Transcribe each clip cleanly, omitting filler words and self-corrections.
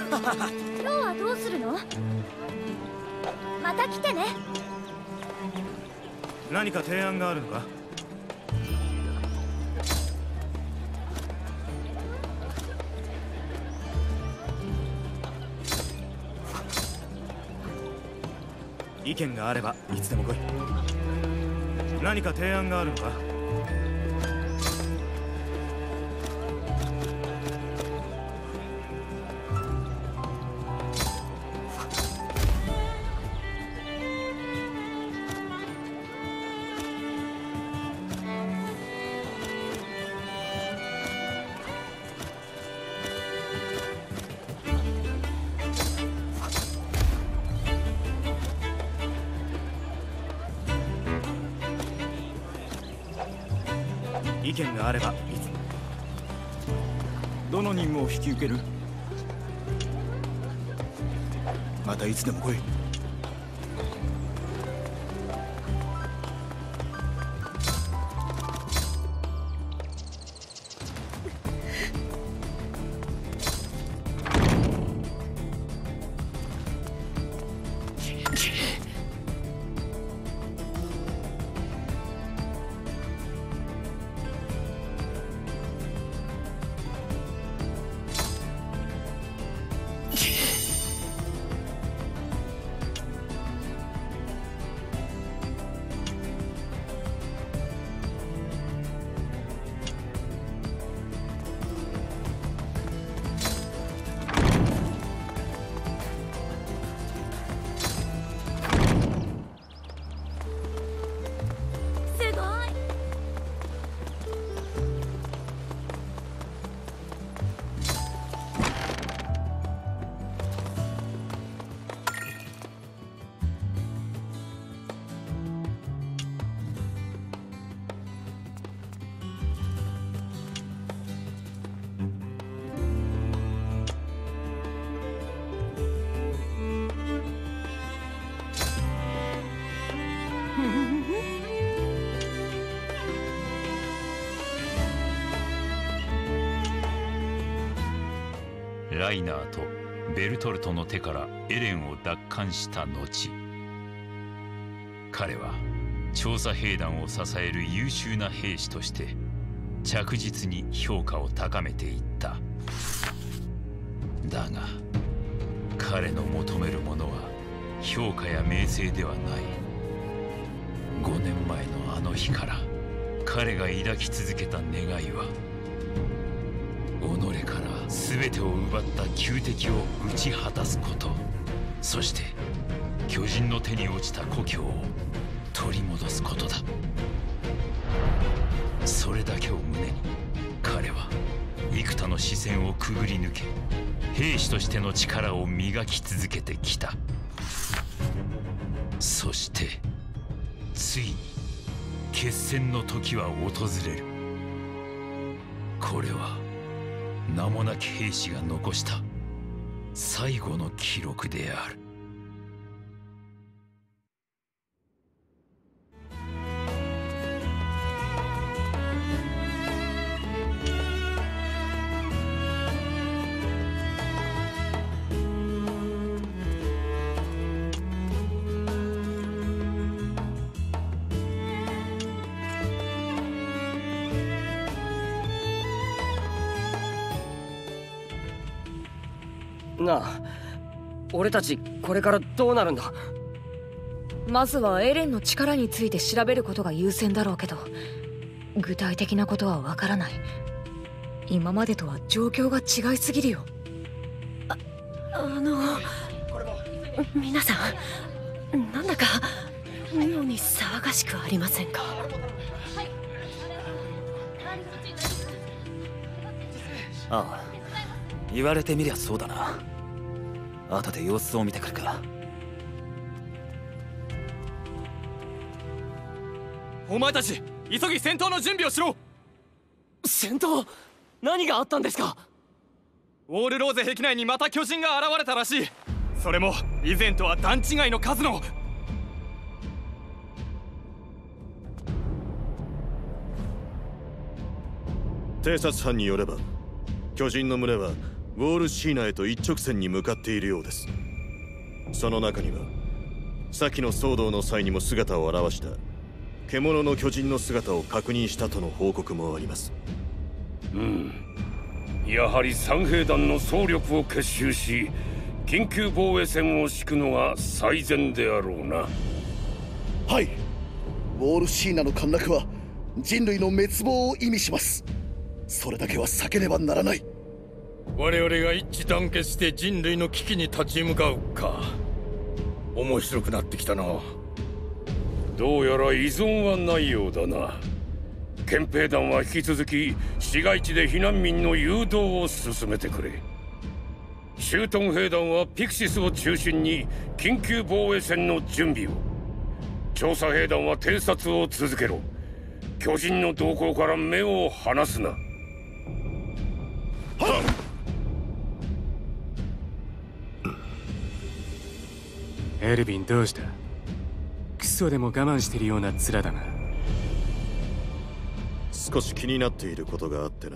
今日はどうするの？また来てね。 何か提案があるのか？意見があればいつでも来い。何か提案があるのか？意見があればいつ。 どの任務を引き受ける？またいつでも来い。 ライナーとベルトルトの手からエレンを奪還した後、彼は調査兵団を支える優秀な兵士として着実に評価を高めていった。だが彼の求めるものは評価や名声ではない。5年前のあの日から彼が抱き続けた願いは、己から全てを奪った仇敵を打ち果たすこと、そして巨人の手に落ちた故郷を取り戻すことだ。それだけを胸に彼は幾多の視線をくぐり抜け、兵士としての力を磨き続けてきた。そしてついに決戦の時は訪れる。これは名もなき兵士が残した最後の記録である。 なあ、俺たちこれからどうなるんだ？ まずはエレンの力について調べることが優先だろうけど、具体的なことはわからない。今までとは状況が違いすぎるよ。 皆さん、なんだか妙に騒がしくありませんか？ ああ、言われてみりゃそうだな。後で様子を見てくるか。 お前たち急ぎ戦闘の準備をしろ。 戦闘？何があったんですか？ ウォールローゼ壁内にまた巨人が現れたらしい。それも以前とは段違いの数の。 偵察班によれば、巨人の群れはウォールシーナへと一直線に向かっているようです。その中には先の騒動の際にも姿を現した獣の巨人の姿を確認したとの報告もあります。 やはり三兵団の総力を結集し緊急防衛線を敷くのが最善であろうな。 はい、ウォールシーナの陥落は人類の滅亡を意味します。それだけは避けねばならない。 我々が一致団結して人類の危機に立ち向かうか。面白くなってきたな。 どうやら依存はないようだな。憲兵団は引き続き市街地で避難民の誘導を進めてくれ。駐屯兵団はピクシスを中心に緊急防衛線の準備を。調査兵団は偵察を続けろ。巨人の動向から目を離すな。はっ。 エルヴィン、どうした？クソでも我慢してるような面だな。 少し気になっていることがあってな。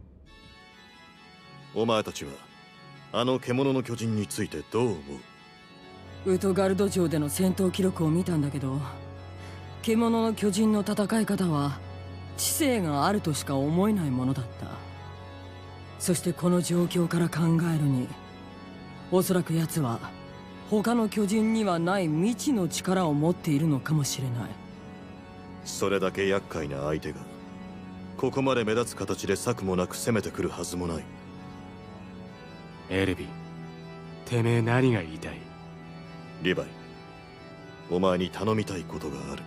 お前たちはあの獣の巨人についてどう思う？ ウトガルド城での戦闘記録を見たんだけど、獣の巨人の戦い方は知性があるとしか思えないものだった。そしてこの状況から考えるに、おそらく奴は他の巨人にはない未知の力を持っているのかもしれない。 それだけ厄介な相手がここまで目立つ形で策もなく攻めてくるはずもない。 エルヴィン、てめえ何が言いたい？ リヴァイ、お前に頼みたいことがある。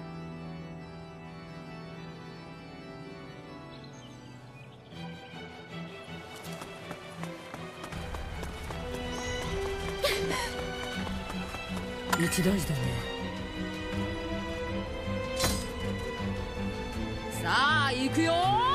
一大事だね。さあ行くよ。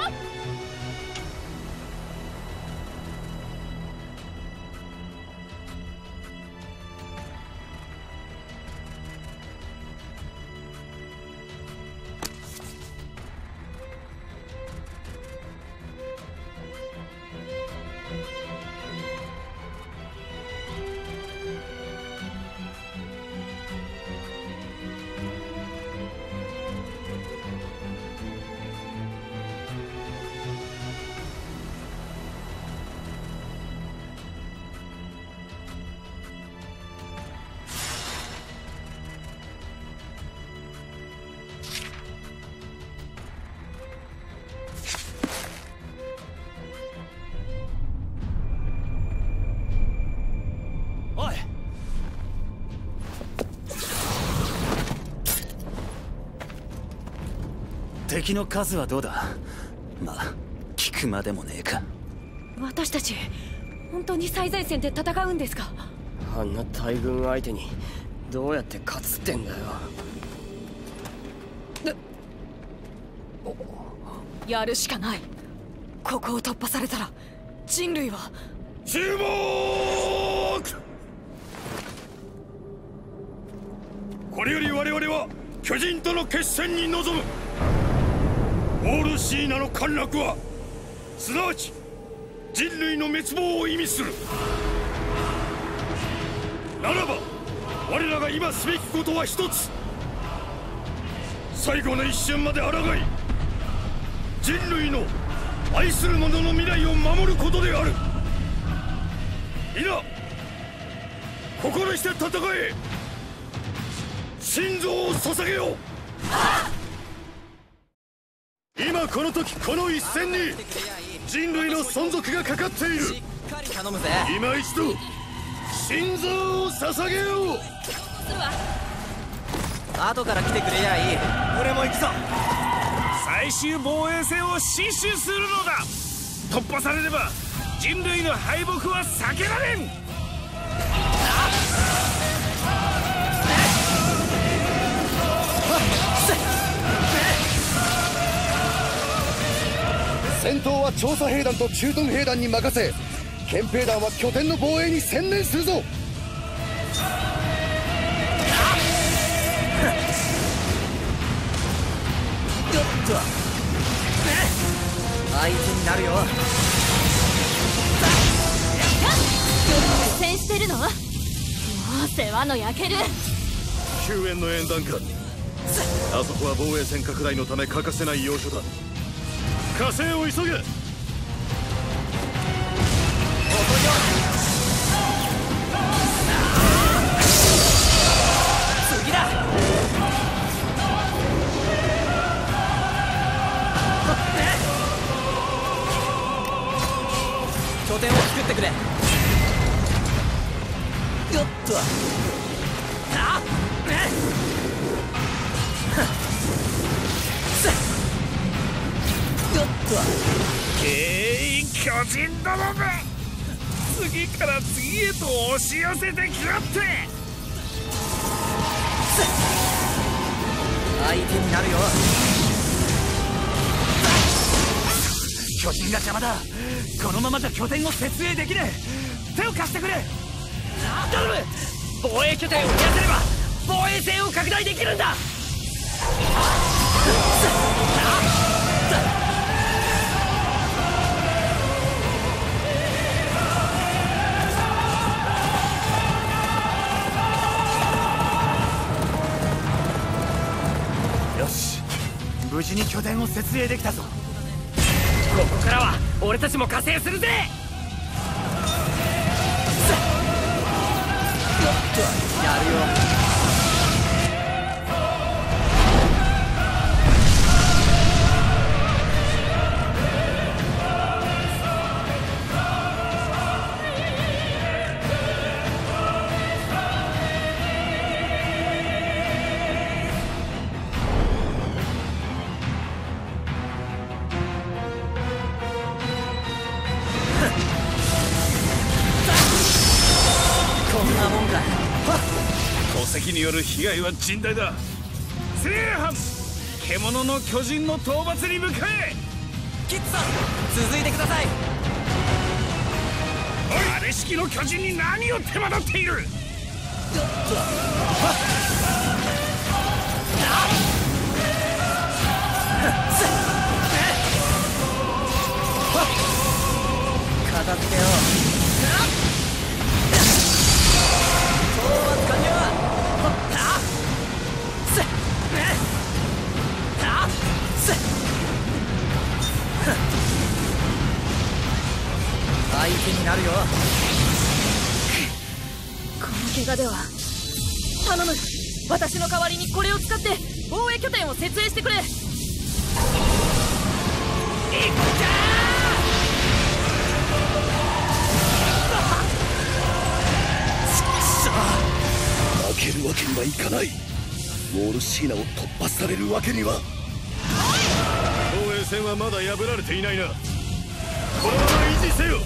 敵の数はどうだ？まあ聞くまでもねえか。 私たち本当に最前線で戦うんですか？ あんな大軍相手にどうやって勝つってんだよ。 やるしかない。ここを突破されたら人類は。 注目！これより我々は巨人との決戦に臨む。ウォールシーナの陥落はすなわち人類の滅亡を意味する。ならば我らが今すべきことは一つ。最後の一瞬まで抗い人類の愛する者の未来を守ることである。皆心して戦え。心臓を捧げよう。今この時この一戦に人類の存続がかかっている。今一度心臓を捧げよう。 後から来てくれやいい。 俺も行くぞ。 最終防衛線を死守するのだ。突破されれば人類の敗北は避けられん。 戦闘は調査兵団と駐屯兵団に任せ、憲兵団は拠点の防衛に専念するぞ。よっと相手になるよ。 れるの？もう世話の焼ける。 救援の縁談か。あそこは防衛線拡大のため欠かせない要所だ。火星を急げ。 次だ。拠点を作ってくれ。よっと。あっ、よっと。 巨人どもめ、次から次へと押し寄せてきやって。 相手になるよ。 巨人が邪魔だ。このままじゃ拠点を設営できねえ。手を貸してくれ。 頼む。防衛拠点を増やせれば防衛線を拡大できるんだ。 よし、無事に拠点を設営できたぞ。 ここからは俺たちも加勢するぜ。 やるよ。こんなもんか。 戸籍による被害は甚大だ。正反獣の巨人の討伐に向かえ。 キッズさん、続いてください。 おい、あれ式の巨人に何を手間取っている。よっと。 片付けよう。討伐完了。相手になるよ。 この怪我では。頼む、私の代わりにこれを使って防衛拠点を設営してくれ。いっち負けるわけにはいかない。ウォールシーナを突破されるわけには。 防衛線はまだ破られていないな。このまま維持せよ。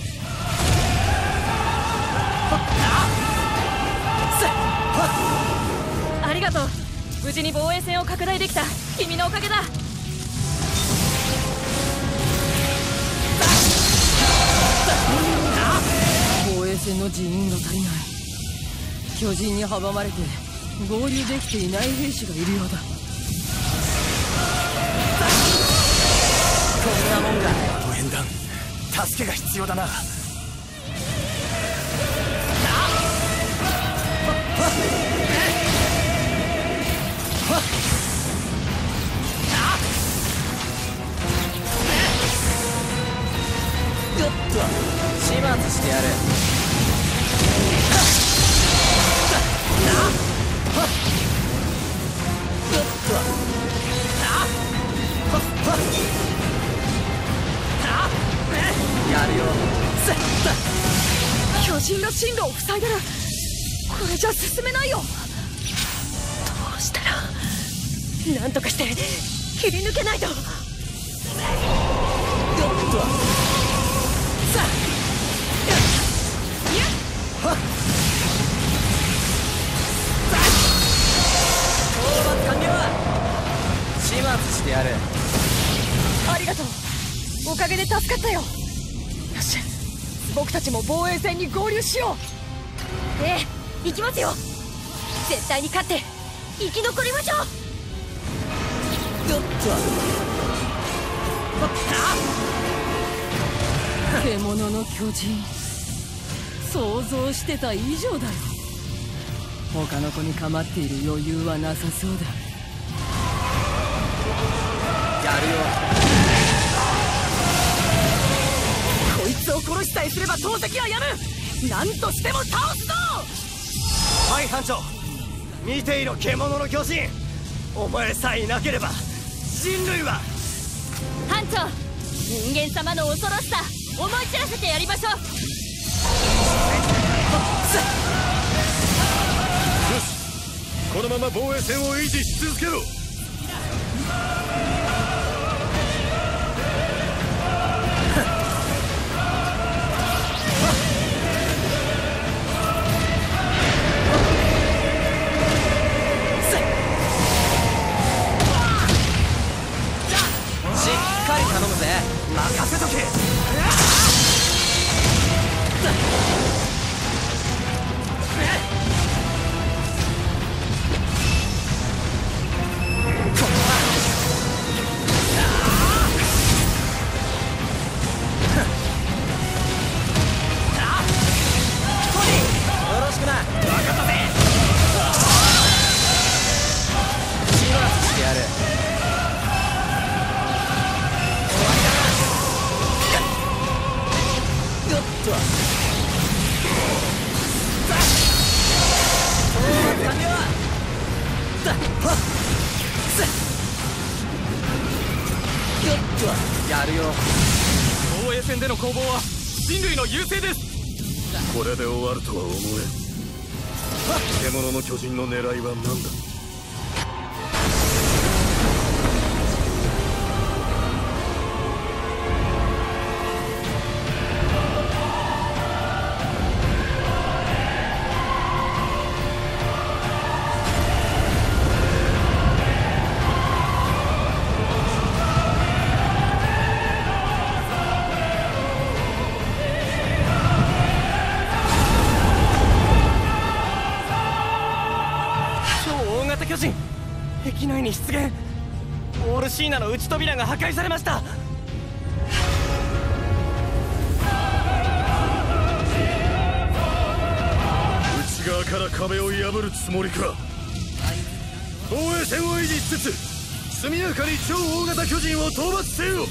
ありがとう。無事に防衛線を拡大できた君のおかげだ。 防衛戦の人員が足りない。巨人に阻まれて合流できていない兵士がいるようだ。 こんなもんが。あと縁談、助けが必要だな。 よっと、始末してやる。よっと。やるよ。 巨人が進路を塞いでる。これじゃ進めないよ。どうしたら。なんとかして切り抜けないと。よっと。さあ。いや。 討伐完了。始末してやる。 ありがとう。おかげで助かったよ。よし、僕たちも防衛戦に合流しよう。 ええ、行きますよ。絶対に勝って生き残りましょう。 よっと。 獣の巨人、 想像してた以上だよ。他の子に構っている余裕はなさそうだ。 やるよ。 こいつを殺しさえすれば投石はやむ。何としても倒すぞ。 はい班長、見ていろ獣の巨人。お前さえいなければ人類は。 班長、人間様の恐ろしさ思い知らせてやりましょう。 よし、このまま防衛線を維持し続けろ。 しっかり頼むぜ。任せとけ。 やるよ。防衛戦での攻防は人類の優勢です。 これで終わるとは思えん。獣の巨人の狙いは何だ。 巨人、駅内に出現。ウォールシーナの内扉が破壊されました。 内側から壁を破るつもりか。防衛線を維持しつつ速やかに超大型巨人を討伐せよ。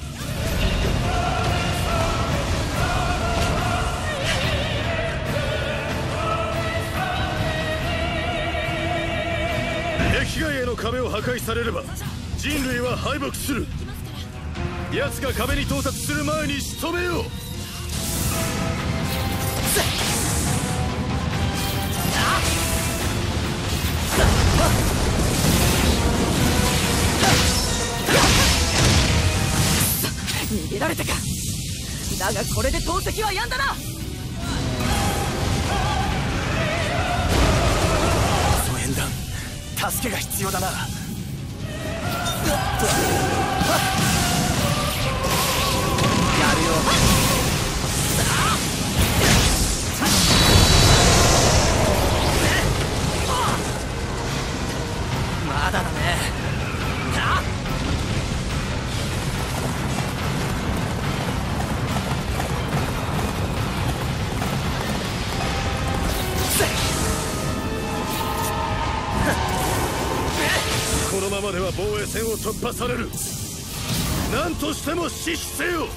駅外への壁を破壊されれば人類は敗北する。奴が壁に到達する前に仕留めよう。 逃げられたか。だがこれで投石はやんだな。 疎遠団、助けが必要だな。やるよ。まだだね。 このままでは防衛線を突破される。何としても死守せよ。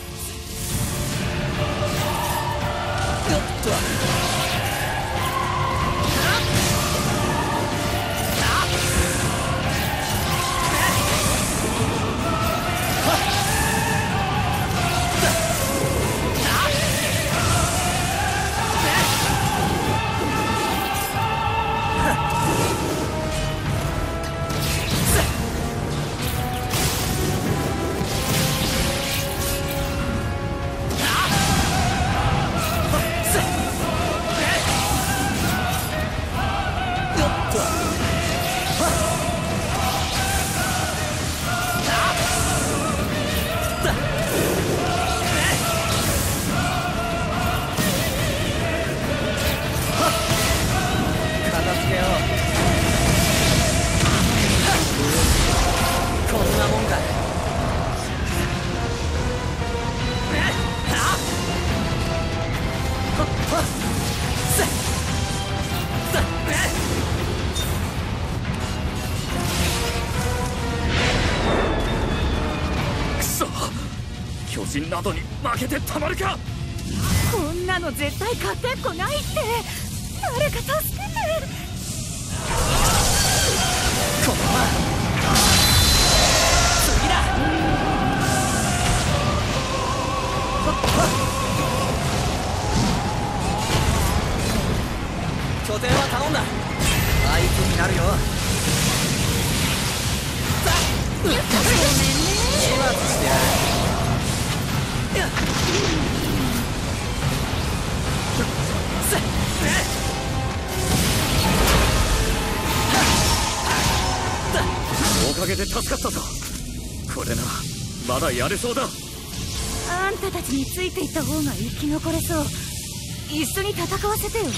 くそ、巨人などに負けてたまるか。 こんなの絶対勝てっこないって。誰か助けて。 このまま次だ。拠点は頼んだ。相手になるよ。 ごめんね。 始末してやる。おかげで助かったぞ。これならまだやれそうだ。 あんたたちについていった方が生き残れそう。一緒に戦わせてよ。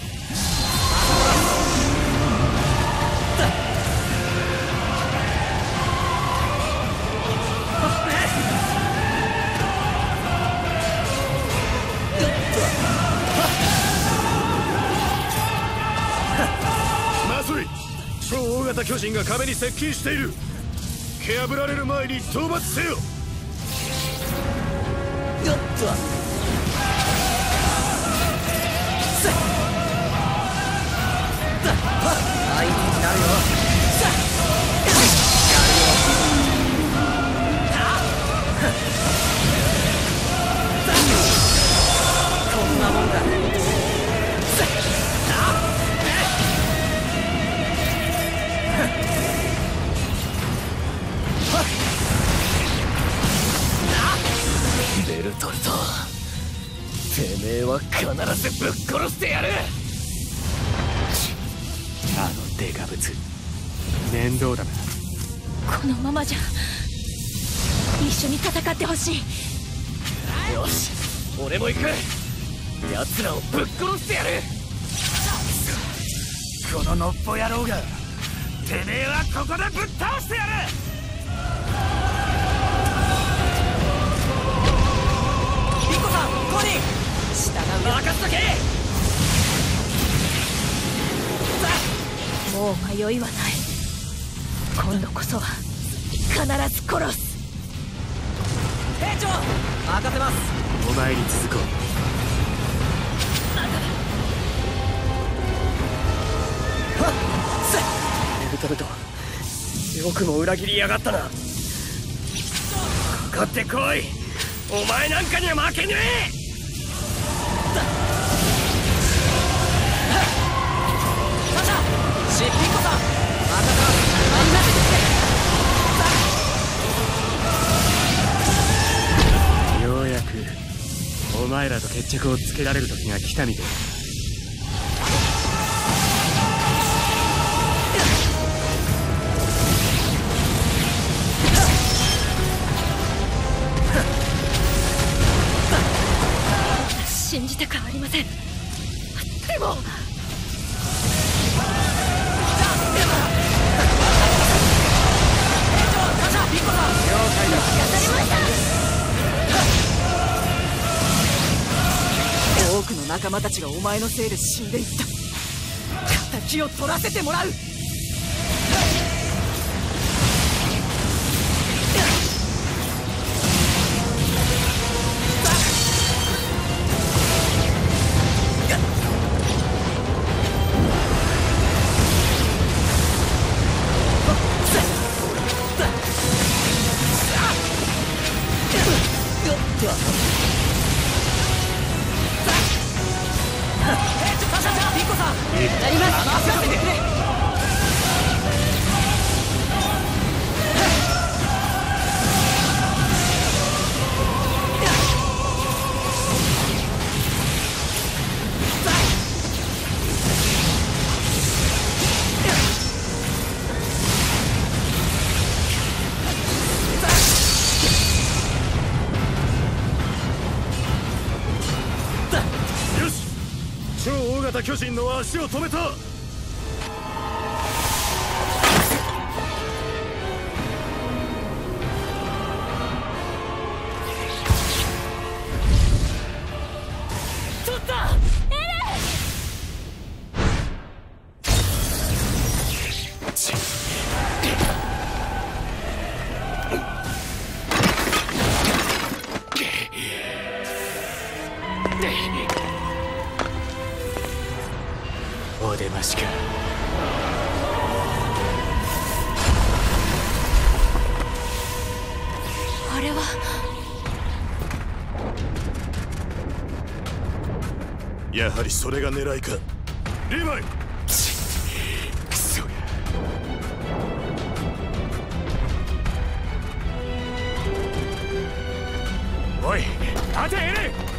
まずい。超大型巨人が壁に接近している。蹴破られる前に討伐せよ。 よっと相手になるよ。こんなもんだ。ベルトルト、てめえは必ずぶっ殺してやる。 あのデカブツ面倒だな。 このままじゃ一緒に戦ってほしい。 よし、俺も行く。奴らをぶっ殺してやる。 こののっぽ野郎が、てめえはここでぶっ倒してやる。 リコさん、コニー、従う。任せとけ。 もう迷いはない。今度こそは必ず殺す。 兵長、任せます。 お前に続こう。 ベルトルト、よくも裏切りやがったな。かかってこい。お前なんかには負けねえ。サシャ、シッピンコさん、任せます。 ようやくお前らと決着をつけられる時が来たみたい。 信じて変わりません。でも多くの仲間たちがお前のせいで死んでいった。敵を取らせてもらう。 巨人の足を止めた。 取った。エレお出ましか。 あれはやはりそれが狙いか。リヴァイ、 クソが。おい、立てエレン。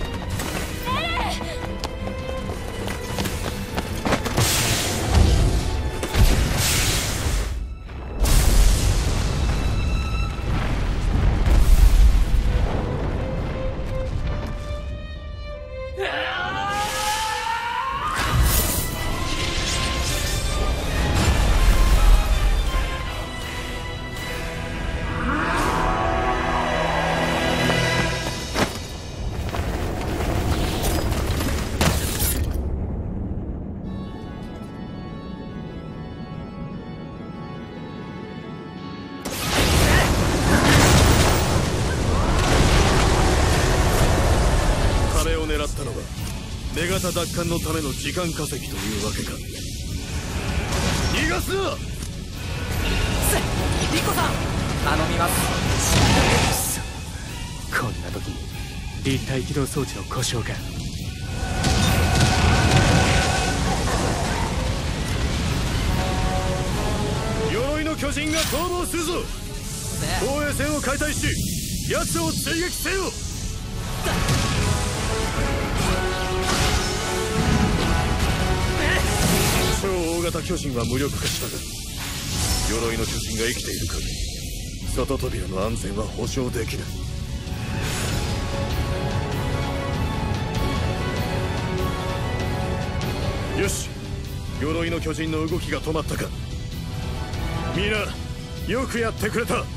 女型奪還のための時間稼ぎというわけか。逃がすな。 リコさん、頼みます。 こんな時に立体起動装置の故障か。 鎧の巨人が逃亡するぞ。防衛線を解体し奴を追撃せよ。超大型巨人は無力化したが、鎧の巨人が生きている限り外扉の安全は保証できない。よし、鎧の巨人の動きが止まったか。みんなよくやってくれた。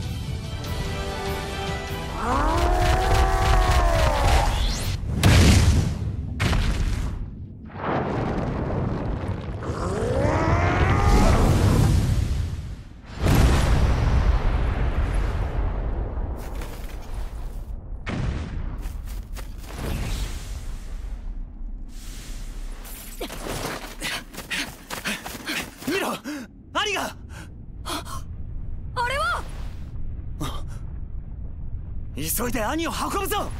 急いで兄を運ぶぞ。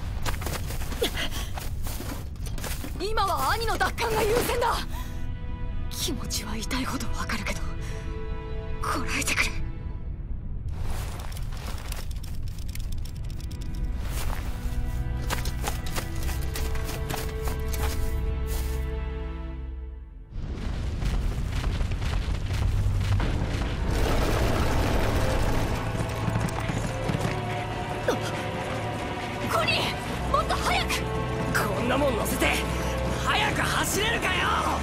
今は兄の奪還が優先だ。気持ちは痛いほどわかるけどこらえてくれ。もっと早く。 こんなもん乗せて早く走れるかよ。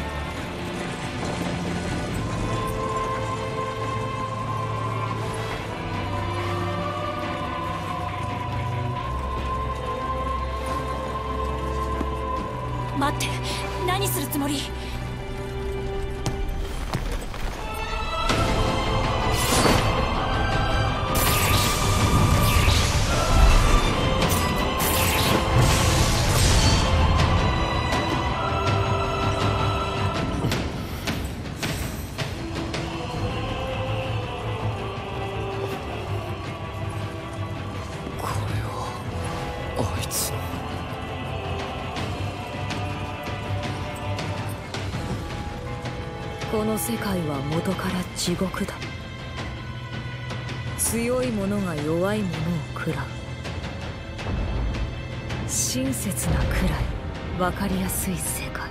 待って、何するつもり？ この世界は元から地獄だ。強い者が弱い者を食らう。親切なくらい分かりやすい世界。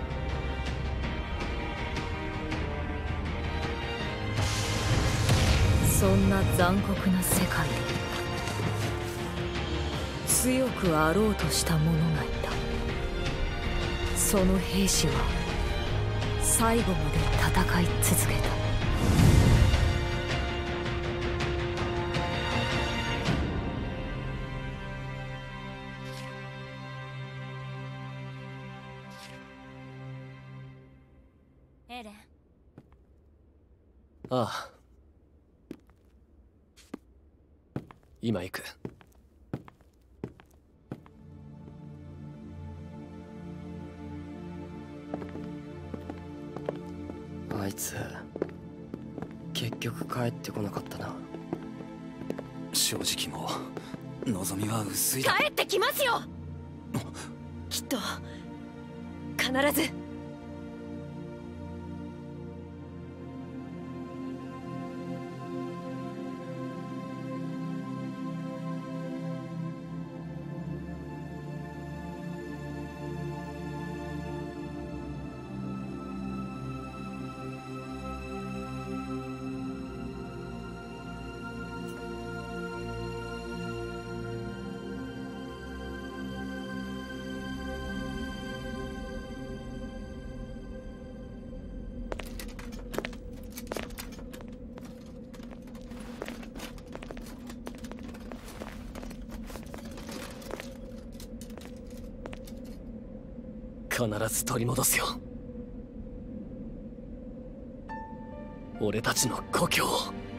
そんな残酷な世界で強くあろうとした者がいた。その兵士は最後まで戦い続けた。 エレン。 ああ、今行く。 いつ結局帰ってこなかったな。 正直もう望みは薄いだ。 帰ってきますよきっと必ず。 必ず取り戻すよ、俺たちの故郷を。